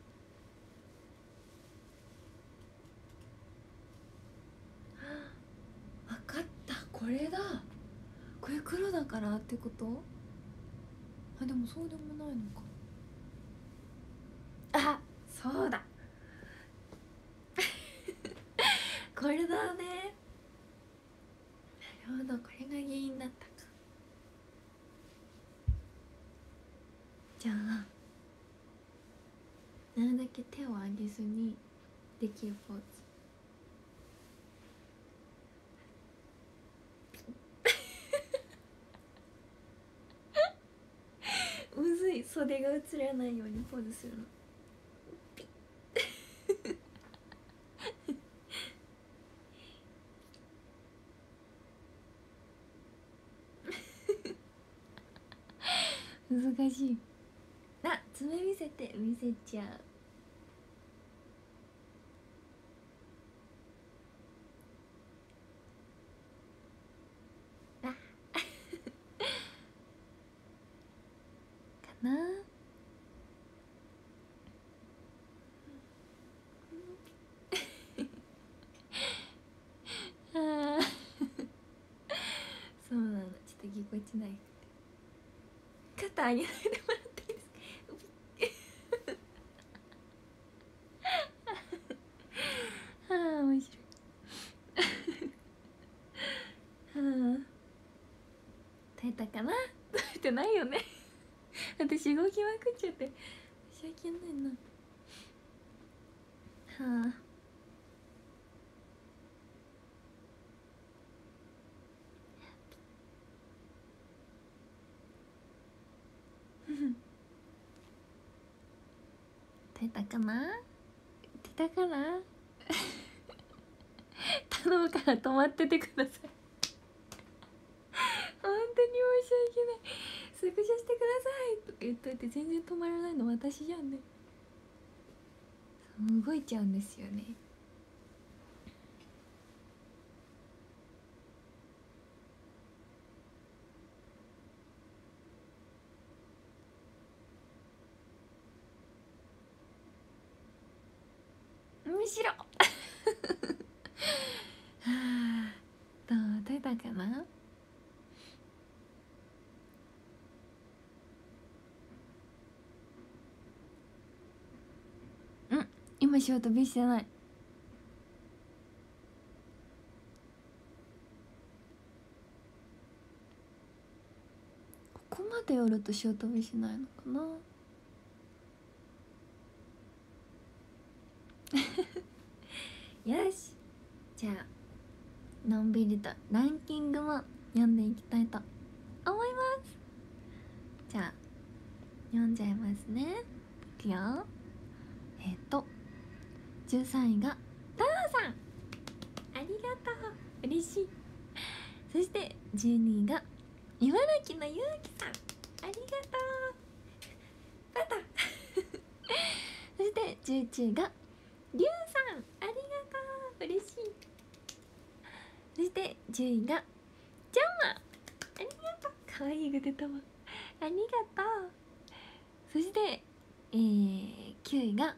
わかった、これだ。これ黒だからってこと。あ、でもそうでもないのか。あ、そうだ。これだね。なるほど、これが原因だったか。じゃあなるだけ手を上げずにできるポーズ。むずい、袖が映らないようにポーズするの。難しい。あ、爪見せて、見せちゃう。あかな。あーそうなの、ちょっとぎこちない。肩上げないでもらっていいですか。ああ面白い。はあ、耐えたかな。耐えてないよね。私動きまくっちゃって申し訳ないな。はあ耐えたかな。出たかな。頼むから止まっててください。本当に申し訳ない。スクショしてくださいとか言っといて全然止まらないの私じゃんね。動いちゃうんですよね。むしろはあ、どう出たかな。うん、今仕事飛びしてない。 ってやると塩飛びしないのかなよし、じゃあのんびりとランキングも読んでいきたいと思います。じゃあ読んじゃいますね。いくよ。えっ、ー、とじゅうさんいがタナさん、ありがとう、嬉しい。そしてじゅうにいが茨城のゆうきさん、ありがとう、パタそしてじゅういちいがりゅうさん、ありがとう、嬉しい。そしてじゅういがジャンマ、ありがとう、かわいいが出たわ、ありがとう。そして、えー、きゅういがん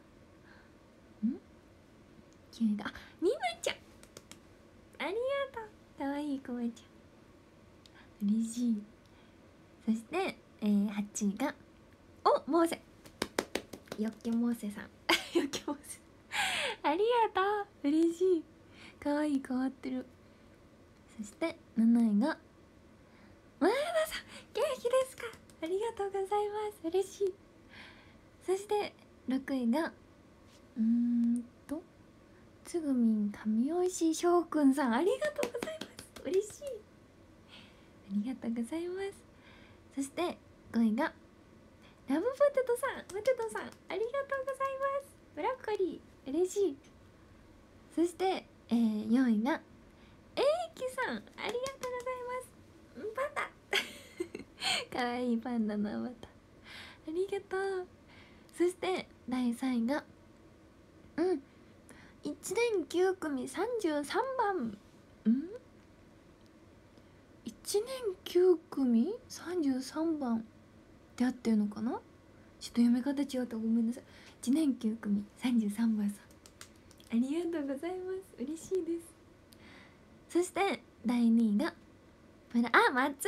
きゅういがあみむちゃん、ありがとう、かわいいこまちゃん、嬉しい。そして、えー、はちいがおモーセ、よっけモーセさんよっけモーセありがとう、嬉しい、かわいい、変わってる。そしてなないが前田さん、元気ですか、ありがとうございます、嬉しい。そしてろくいがうーんとつぐみん神おいしいしょうくんさん、ありがとうございます、嬉しい、ありがとうございます。そしてごいがラブポテトさん、ポテトさん、ありがとうございます、ブラッコリー、嬉しい。そして、えー、よんいがえいきさん、ありがとうございます、パンダかわいいパンダのアバター、ありがとう。そしてだいさんいがうんいちねんきゅうくみさんじゅうさんばん、んいちねんきゅうくみさんじゅうさんばんって合ってるのかな、ちょっと読み方違ったごめんなさい。いちねんきゅうくみさんじゅうさんばんさん、ありがとうございます、嬉しいです。そしてだいにいがあ、松本さんありがと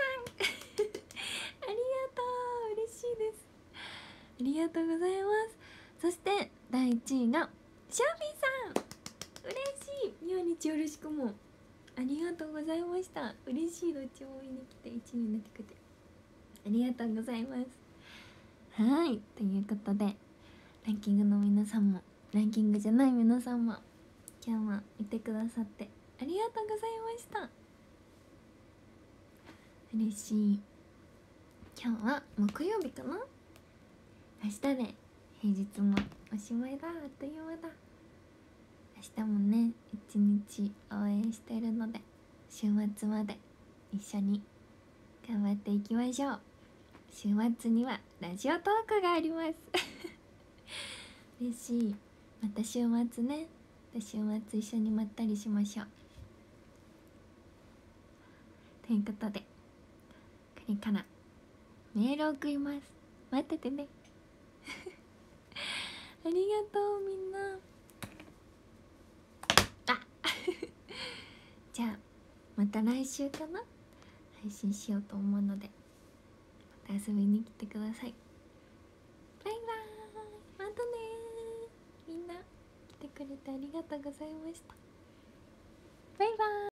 う、嬉しいです、ありがとうございます。そしてだいいちいがシャーピーさん、嬉しい、にほん日よろしくも、ありがとうございました、嬉しい、どっちも見に来ていちになってくれてありがとうございます。はい、ということでランキングの皆さんもランキングじゃない皆さんも今日も見てくださってありがとうございました。嬉しい。今日は木曜日かな、明日で平日もおしまいだ、あっという間だ。明日もね一日応援してるので週末まで一緒に頑張っていきましょう。週末にはラジオトークがあります嬉しい。また週末ね、週末一緒にまったりしましょう。ということでこれからメールを送ります、待っててねありがとうみんな。あじゃあまた来週かな配信しようと思うのでまた遊びに来てください。バイバーイ、またねー。みんな来てくれてありがとうございました。バイバーイ。